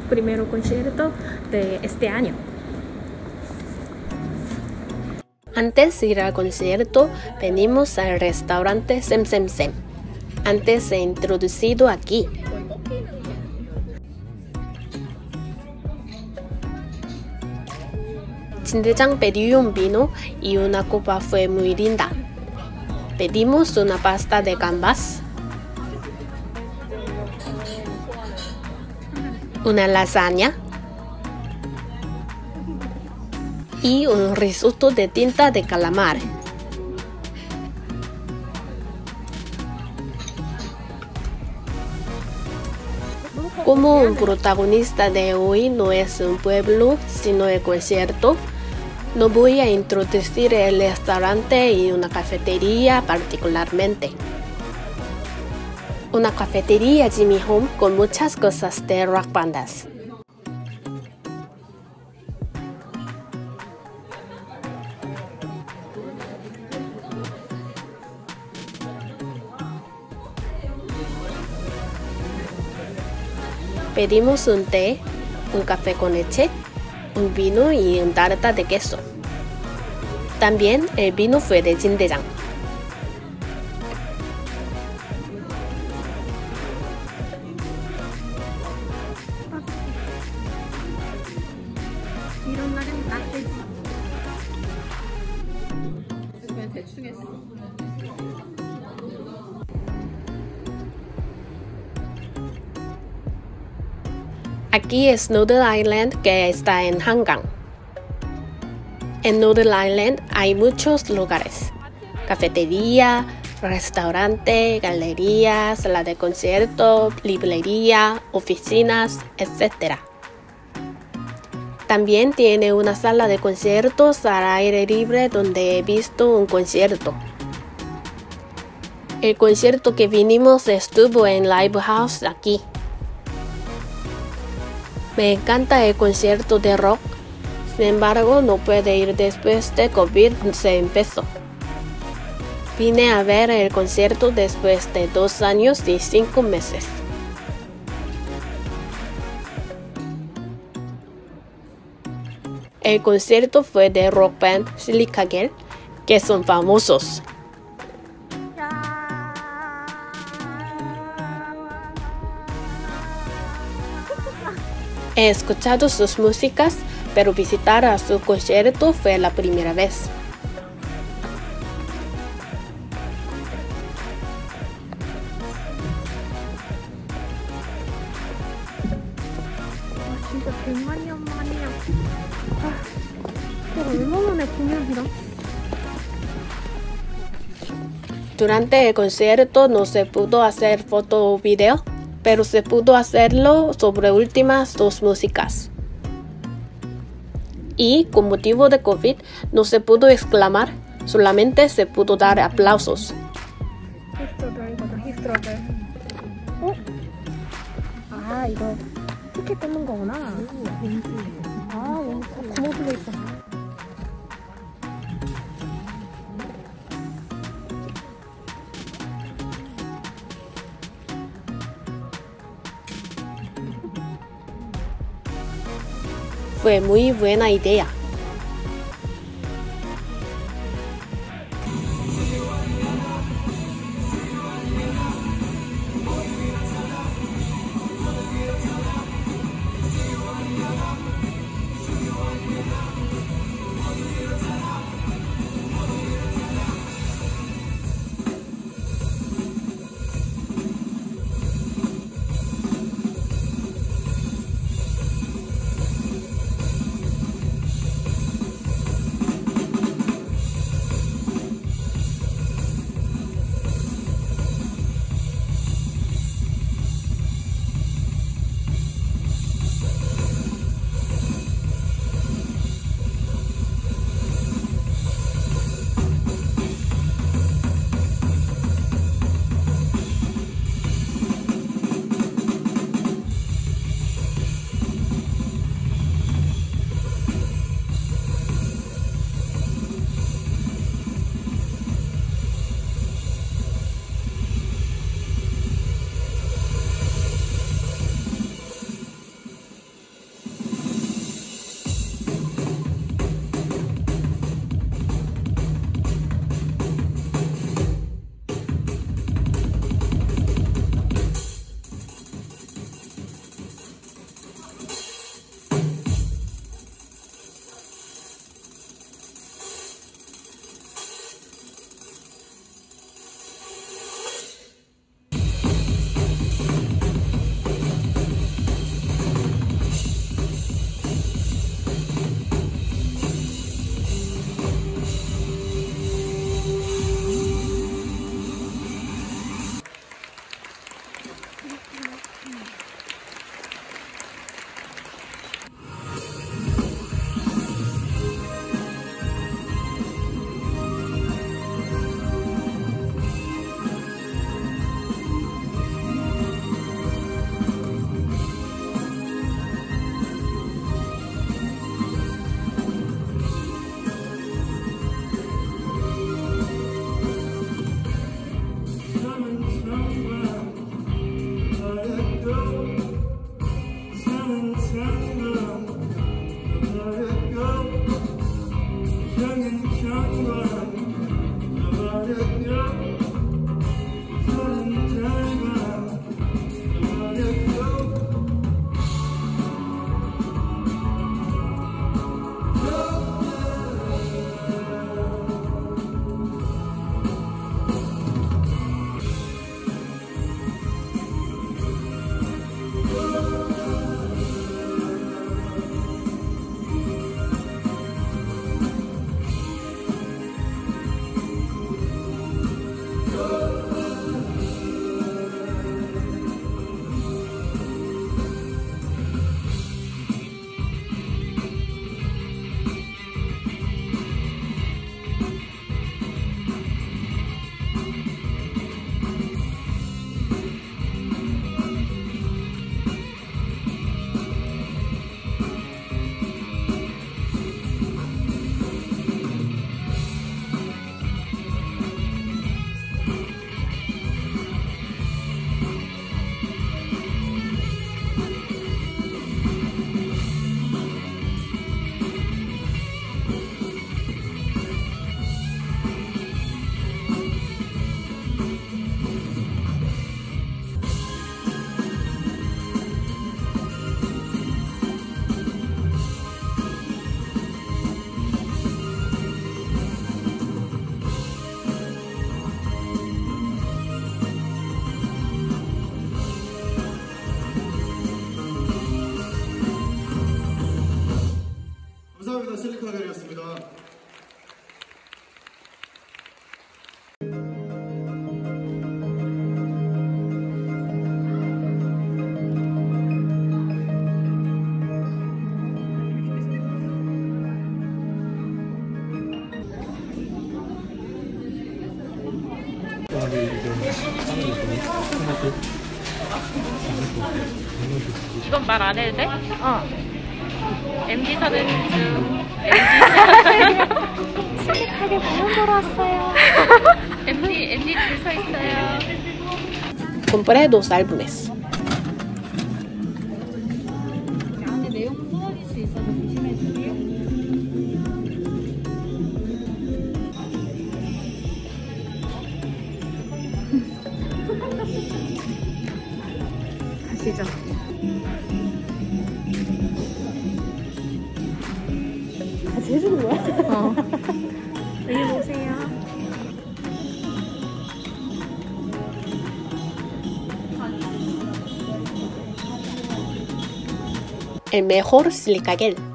primer concierto de este año. Antes de ir al concierto, venimos al restaurante Sem Sem Sem. Antes he introducido aquí. Jindejang pidió un vino y una copa fue muy linda. Pedimos una pasta de gambas, una lasaña y un risotto de tinta de calamar. Como un protagonista de hoy no es un pueblo, sino el concierto, no voy a introducir el restaurante y una cafetería particularmente. Una cafetería Jimmy Home con muchas cosas de rock bandas. Pedimos un té, un café con leche, un vino y un tarta de queso. También el vino fue de Jindejang. Aquí es Noodle Island, que está en Hangang. En Noodle Island hay muchos lugares: cafetería, restaurante, galería, sala de concierto, librería, oficinas, etc. También tiene una sala de conciertos al aire libre donde he visto un concierto. El concierto que vinimos estuvo en Live House aquí. Me encanta el concierto de rock, sin embargo no pude ir después de COVID se empezó. Vine a ver el concierto después de 2 años y 5 meses. El concierto fue de rock band Silica Gel, que son famosos. He escuchado sus músicas, pero visitar a su concierto fue la primera vez. Durante el concierto no se pudo hacer foto o video, pero se pudo hacerlo sobre últimas 2 músicas. Y con motivo de COVID no se pudo exclamar, solamente se pudo dar aplausos. 이거 티켓 끊는 거구나. 구멍 뚫려 있어. Fue muy buena idea. 축하드립니다. 실리카가 되었습니다. 이건 말 안 해도 돼? MD 사는 중. 실리카게 방금 돌아왔어요. MD 줄 서 있어요. Compré 2 álbumes. 안에 내용 쏟아질 수 있어서 조심해 주세요. 가시죠. 같이 해주는 거야? 여기 보세요. El mejor silicagel.